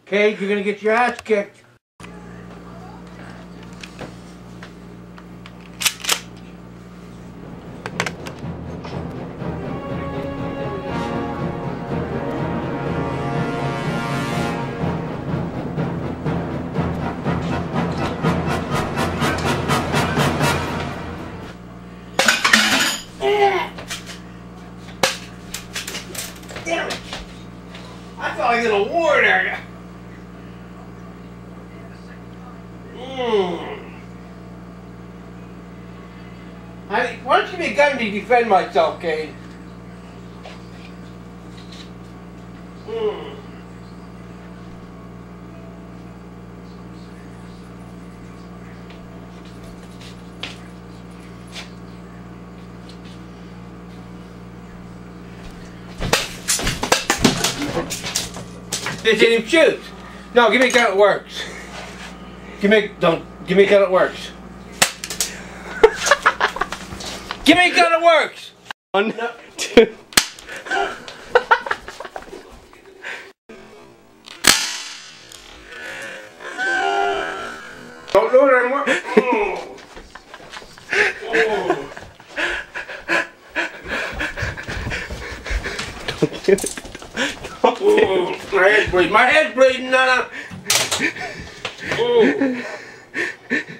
Cage, you're gonna get your ass kicked. Damn it! I felt like in a war there. Why don't you give me a gun to defend myself, Cade? This didn't even shoot. No, give me a gun that works. Give me a gun that works. Give me a gun that works. 1, 2. Don't do it anymore. Don't do it. Don't do it. My head's bleeding. My head's bleeding. No.